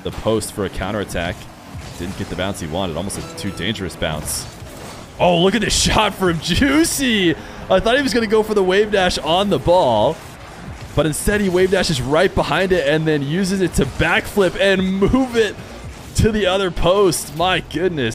the post for a counterattack. Didn't get the bounce he wanted. Almost a too dangerous bounce. Oh, look at this shot from Juicy. I thought he was going to go for the wave dash on the ball, but instead he wave dashes right behind it and then uses it to backflip and move it to the other post. My goodness.